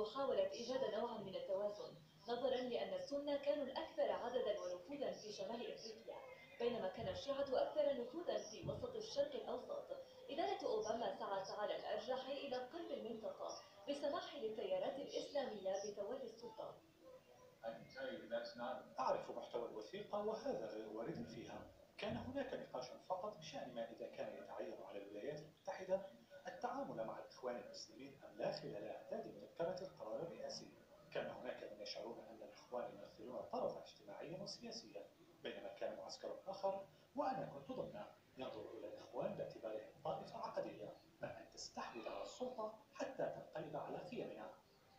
حاولت إيجاد نوعا من التوازن، نظرا لأن السنة كانوا الأكثر عددا ونفوذا في شمال إفريقيا، بينما كان الشيعة أكثر نفوذا في وسط الشرق الأوسط. إدارة أوباما سعت على الأرجح إلى قلب المنطقة بالسماح للتيارات الإسلامية بتولي السلطة. أعرف محتوى الوثيقة وهذا غير وارد فيها. كان هناك نقاش فقط بشأن ما إذا كان يتعين على الولايات المتحدة التعامل مع الإخوان المسلمين أم لا خلال إعداد مذكرة القرار الرئاسي. كان هناك من يشعرون أن الإخوان يمثلون طرفا اجتماعيا وسياسيا، بينما كان معسكر آخر، وأنا كنت ضمنه، ينظر إلى الإخوان باعتبارهم طائفة عقدية، ما أن تستحوذ على السلطة حتى تنقلب على قيمها.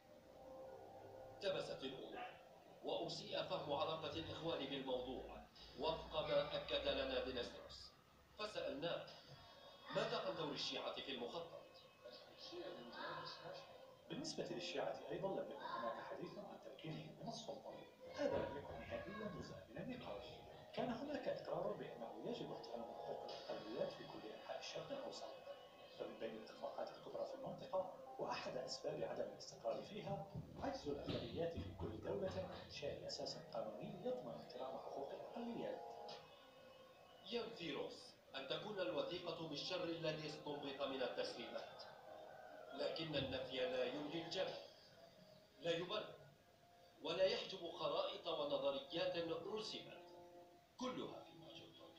التبست الأمور وأسيء فهم علاقة الإخوان بالموضوع وفق ما أكد لنا دينستروس، فسألناه ماذا عن دور الشيعة في المخطط؟ بالنسبة للشيعة أيضا لم يكن هناك حديث عن تمكينهم من السلطة، هذا لم يكن نهائيا جزءا من النقاش. كان هناك إقرار بأنه يجب احترام حقوق الأقليات في كل أنحاء الشرق الأوسط، فمن بين الاتفاقات الكبرى في المنطقة وأحد أسباب عدم الاستقرار فيها عجز الأغلبيات في كل دولة عن إنشاء أساس قانوني يضمن احترام حقوق الأقليات. ينفي روس أن تكون الوثيقة بالشر الذي استنبط من التسريبات، لكن النفي لا ينهي الجهل، لا يبرر ولا يحجب خرائط ونظريات رسمت كلها في واشنطن.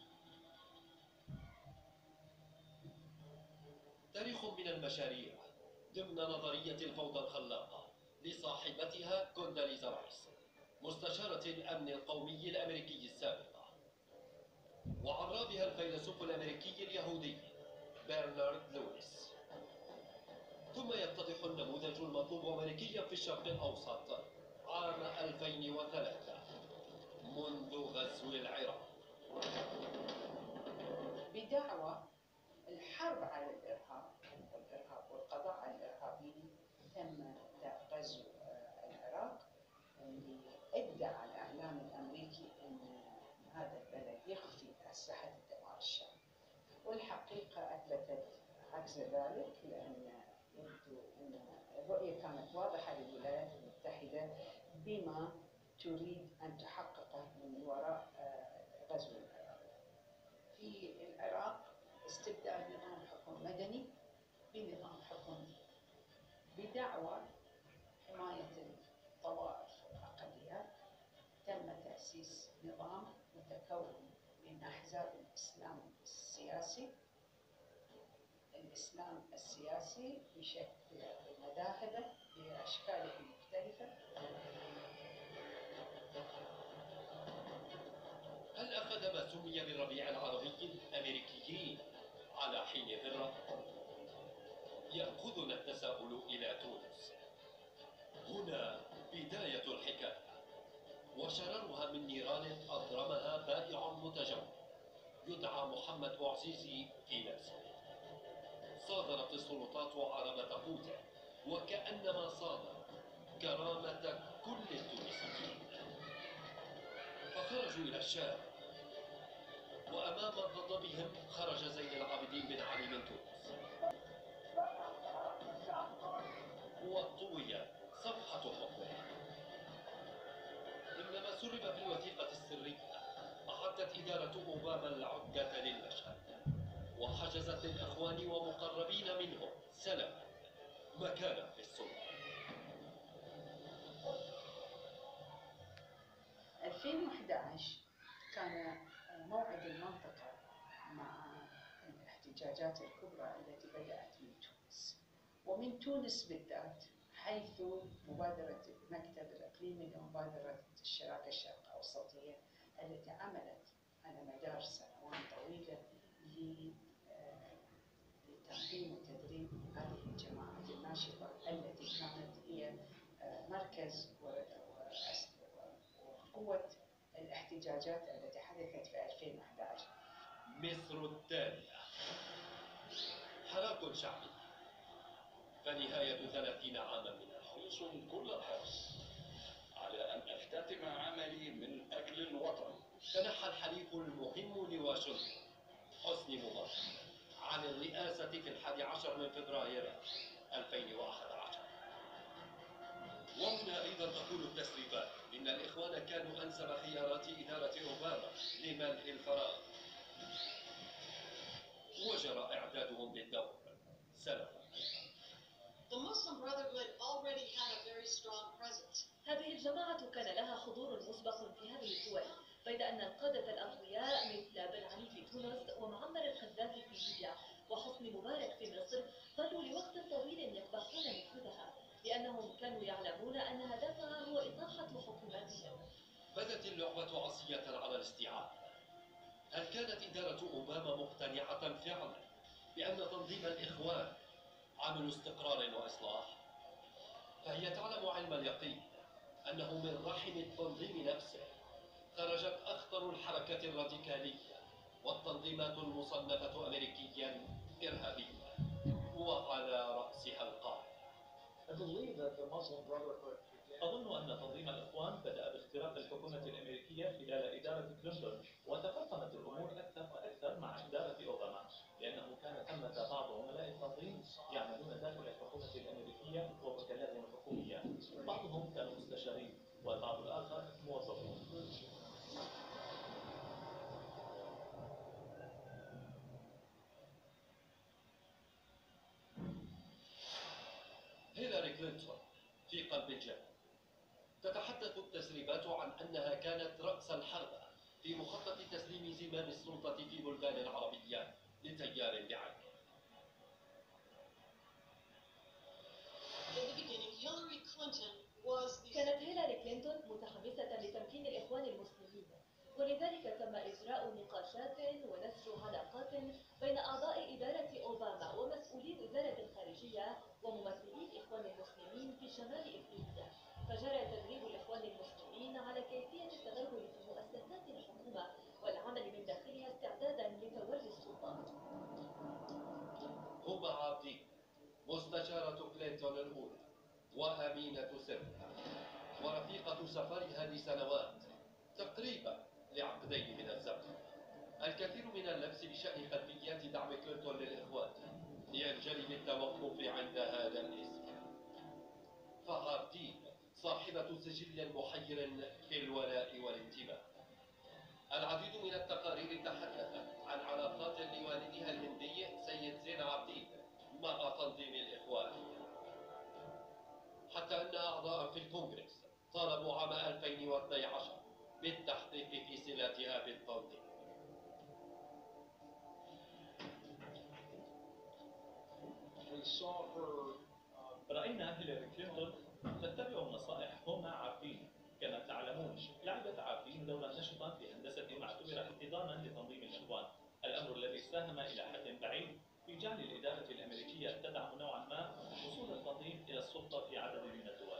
تاريخ من المشاريع ضمن نظرية الفوضى الخلاقة لصاحبتها كونداليزا رايس، مستشارة الأمن القومي الأمريكي السابقة، وعرى بها الفيلسوف الأمريكي اليهودي برنارد لويس. ثم يتضح النموذج المطلوب أمريكيا في الشرق الأوسط عام 2003 منذ غزو العراق. بدعوى الحرب على الإرهاب والقضاء على الإرهابيين تم غزو العراق، اللي أدى على الإعلام الأمريكي أن هذا البلد يخفي أسلحة الدمار الشامل، والحقيقة أثبتت عكس ذلك، لأن يبدو أن الرؤية كانت واضحة للولايات المتحدة بما تريد أن تحققه من وراء غزو العراق. في العراق استبدال نظام حكم مدني بنظام حكم بدعوى حماية الطوائف والأقليات. تم تأسيس نظام متكون من أحزاب الإسلام السياسي بشكل مذاهبه بأشكاله المختلفة. هل أخذ ما سمي بالربيع العربي الأمريكيين على حين ذرة؟ يأخذنا التساؤل إلى تونس. هنا بداية الحكاية، وشررها من نيران أضرمها بائع متجول يدعى محمد بوعزيزي في نفسه. صادرت السلطات عربة قوته وكأنما صادرت كرامة كل التونسيين، فخرجوا إلى الشارع، وأمام غضبهم خرج زين العابدين بن علي من تونس وطوي صفحة حكمه. إنما سرب في الوثيقة السرية أعدت إدارة أوباما العدة للمشهد، وحجزت للإخوان ومقربين منهم سلما مكانا في السلطة. 2011 كان موعد المنطقة مع الاحتجاجات الكبرى التي بدأت من تونس، ومن تونس بالذات، حيث مبادرة المكتب الإقليمي لمبادرة الشراكة الشرق أوسطية التي عملت على مدار سنوات طويلة لتنظيم وتدريب هذه الجماعات الناشطة التي كانت هي مركز وقوة الاحتجاجات التي حدثت في 2011. مصر التالية، حراك شعبي، فنهاية 30 عاما من حريص كل الحرص على أن أختتم عملي من أجل الوطن. تنحى الحليف المهم لواشنطن حسني مبارك عن الرئاسة في 11 من فبراير 2011. وهنا أيضا تقول التسريبات إن الإخوان كانوا أنسب خيارات إدارة أوباما لملء الفراغ، وجرى إعدادهم للدور سنة. The Muslim Brotherhood already had a very strong presence. هذه الجماعة كان لها حضور مسبق في هذه الدول، بيد أن القادة الأقوياء مثل بن علي في تونس ومعمر القذافي في ليبيا وحسني مبارك في مصر ظلوا لوقت طويل يكبحون نفوذها، لأنهم كانوا يعلمون أن هدفها هو إطاحة حكوماتهم. بدت اللعبة عصية على الاستيعاب. هل كانت إدارة أوباما مقتنعة فعلا بأن تنظيم الإخوان عمل استقرار وإصلاح؟ فهي تعلم علم اليقين أنه من رحم التنظيم نفسه خرجت أخطر الحركات الراديكالية والتنظيمات المصنفة أمريكيا إرهابية، وعلى رأسها القاعدة. أظن أن تنظيم الإخوان بدأ باختراق الحكومة الأمريكية خلال إدارة كلينتون، وتفاقمت الأمور أكثر فأكثر مع إدارة أوباما، لأنه كان ثمة بعض عملاء التنظيم يعملون داخل الحكومة الأمريكية ووكالات حكومية، بعضهم كانوا مستشارين والبعض الآخر موظفون. هيلاري كلينتون في قلب الجبل. تتحدث التسريبات عن أنها كانت رأس الحربة في مخطط تسليم زمام السلطة في بلدان العربية لتيار بعينه. كانت هيلاري كلينتون متحمسة لتمكين الإخوان المسلمين، ولذلك تم إجراء نقاشات ونسج علاقات بين أعضاء إدارة أوباما ومسؤولي وزارة الخارجية وممثلي الإخوان المسلمين في شمال إفريقيا، فجرى تدريب الإخوان المسلمين على كيفية التغلغل في مؤسسات الحكومة والعمل من داخلها استعدادا لتولي السلطات. هبة عابدين مستشارة كلينتون الأولى وأمينة سرها ورفيقة سفرها لسنوات تقريبا لعقدين من الزمن. الكثير من اللبس بشأن خلفيات دعم كلينتون للإخوان ينجلي بالتوقف عند هذا الاسم. فعابدين صاحبة سجل محير في الولاء والانتماء. العديد من التقارير تحدثت عن علاقات لوالدها الهندي سيد زين عابدين مع تنظيم الإخوان، حتى أن أعضاء في الكونغرس طالبوا عام 2012 بالتحقيق في صلاتها بالتنظيم. رأينا هيلاري كلينتون تتبع نصائح هوما عابدين. كما تعلمون لعبت عابدين دورا نشطا في هندسة ما اعتبر احتضانا لتنظيم الإخوان، الأمر الذي ساهم إلى حد بعيد في جعل الإدارة الأمريكية تدعم نوعا ما وصول التنظيم إلى السلطة في عدد من الدول.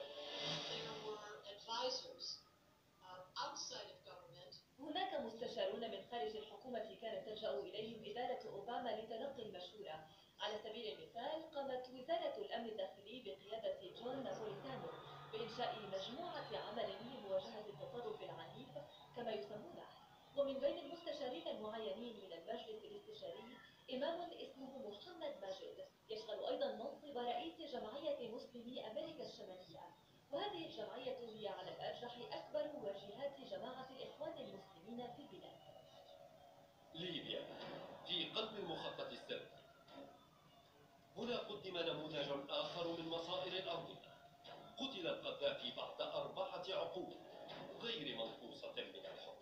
هناك مستشارون من خارج الحكومة كانت تلجأ إليهم إدارة أوباما لتلقي المشورة. على سبيل المثال قامت وزارة الأمن الداخلي بقيادة جون نابوليتانو بإنشاء مجموعة عمل لمواجهة التطرف العنيف كما يسمونه، ومن بين المستشارين المعينين من المجلس الاستشاري إمام اسمه محمد ماجد يشغل أيضا منصب رئيس جمعية مسلمي أمريكا الشمالية، وهذه الجمعية هي على الأرجح أكبر واجهات جماعة الإخوان المسلمين في البلاد. ليبيا في قلب المخطط السري. هنا قدم نموذج آخر من مصائر الأنظمة. قتل القذافي بعد 4 عقود غير منقوصة من الحكم،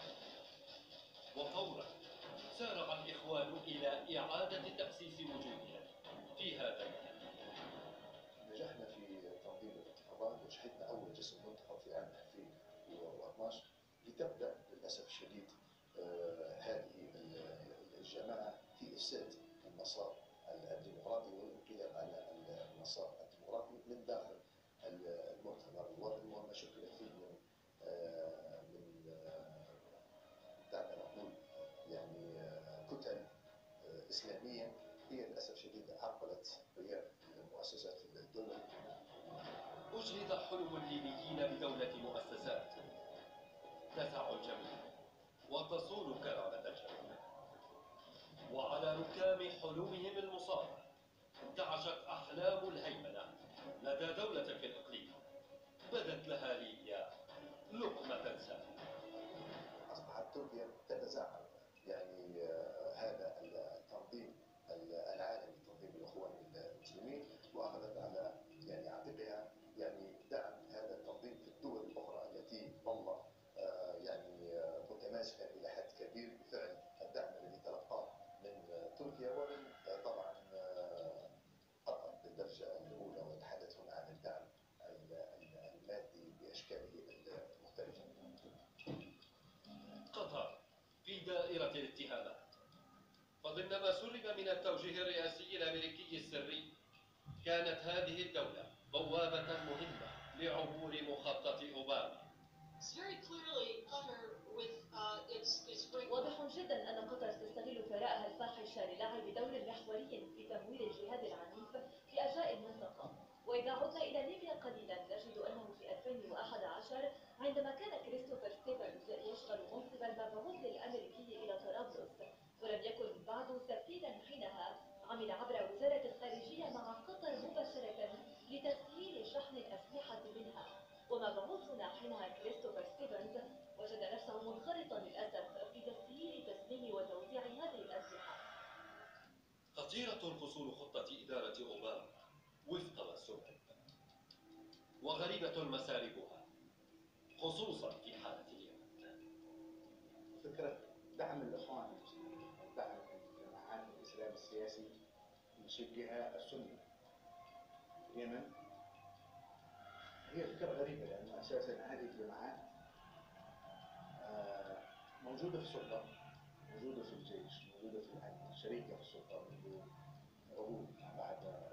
وفورا سارع الإخوان إلى إعادة تأسيس وجودهم في هذا المكان. نجحنا في تنظيم الانتخابات وشهدنا أول جلسة منتخب في عام 2012 لتبدأ للأسف الشديد هذه الجماعة في إفساد المسار الديمقراطي والانقلاب على المسار الديمقراطي من داخل المؤتمر الوطني، وما شكل فيه من دعنا نقول يعني كتل إسلامية هي للأسف الشديد عرقلت قيام المؤسسات الدولية. أجهد حلم الليبيين بدولة مؤسسات تسع الجميع وتصون كرامة الجميع، وعلى ركام حلمهم المصابة انتعشت أحلام الهيمنة لدى دولة في الإقليم دائرة الاتهامات. فضمن ما سرب من التوجيه الرئاسي الأمريكي السري، كانت هذه الدولة بوابة مهمة لعبور مخطط أوباما. It's very clearly Qatar with its great. واضح جدا أن قطر تستغل ثراءها الفاحش للعب دور محوري في تمويل الجهاد العنيف في أرجاء المنطقة. وإذا عدنا إلى ليبيا قليلا نجد أنه في 2011 عندما كان كريستوفر ستيفنز يشغل منصب المبعوث الأمريكي إلى طرابلس ولم يكن بعد سفيرا حينها، عمل عبر وزارة الخارجية مع قطر مباشرة لتسهيل شحن الأسلحة منها. ومبعوثنا حينها كريستوفر ستيفنز وجد نفسه منخرطا للأسف في تسهيل تسليم وتوزيع هذه الأسلحة. خطيرة فصول خطة إدارة أوباما وفق ما سرب، وغريبة مساربها خصوصا في حالة اليمن. فكرة دعم الإخوان المسلمين، دعم جماعات الإسلام السياسي من شقها السني في اليمن، هي فكرة غريبة لأن أساسا هذه الجماعات موجودة في السلطة، موجودة في الجيش، موجودة في الأمن، شريكة في السلطة منذ عقود بعد